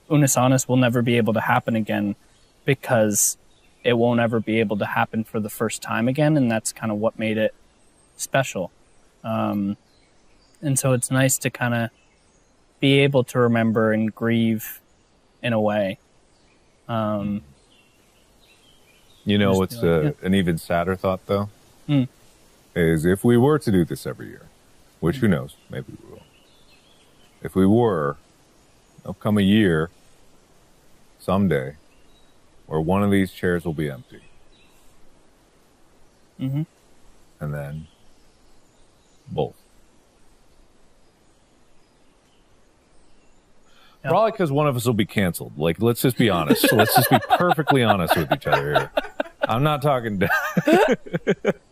Unus Annus will never be able to happen again because it won't ever be able to happen for the first time again, and that's kind of what made it special. And so it's nice to kind of be able to remember and grieve in a way. You know what's an even sadder thought, though? Is if we were to do this every year, which who knows, maybe we will. If we were, there'll come a year, someday, where one of these chairs will be empty. And then both. Yeah. Probably because one of us will be canceled. Like, let's just be honest. Let's just be perfectly honest with each other here. I'm not talking